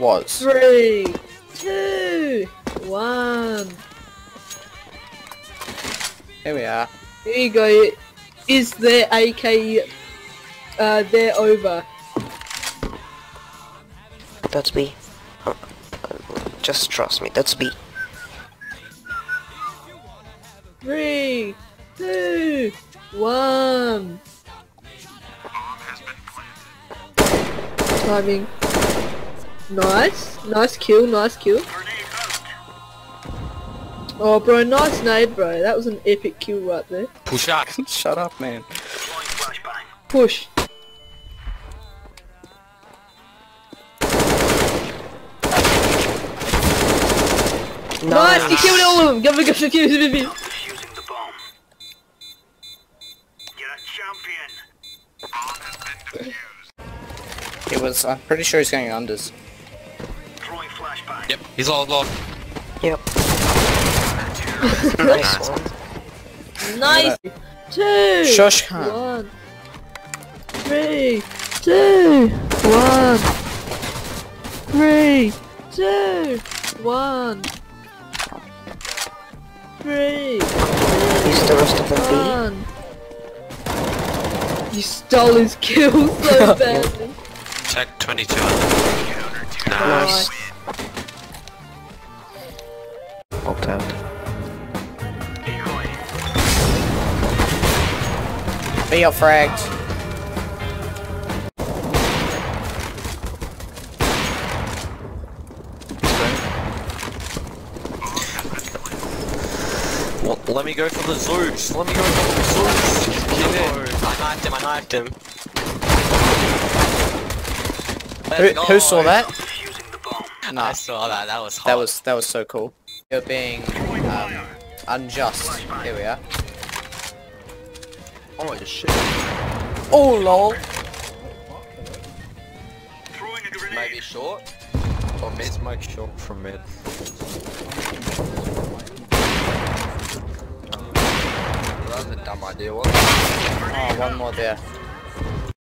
was. 3, 2, 1. Here we are. Here you go. Is their AK they're over? That's B. Just trust me, that's B. 3, 2, 1. Timing. Nice. Nice kill, nice kill. Oh bro, nice nade bro. That was an epic kill right there. Push up. Shut up, man. Push. Nice, you killed all of them. Give me. He was. I'm pretty sure he's going unders. Yep, he's all. Yep. Nice one. Nice. 2, Shush, Khan. 1. 3, 2, 1. 3, 2, 1. 3, Use the rest of the 1. You stole his kill so badly. Check 22. B. Nice. Ult out. Be up fragged. Well, let me go for the Zeus. Let me go for the Zeus. Kill him. I knifed him. Who saw that? Nah, I saw that. That was hot. that was so cool. You're being unjust. Here we are. Oh shit. Oh lol. Maybe short. Or mid. Smoke short from mid. That was a dumb idea, wasn't it? Oh, one more there.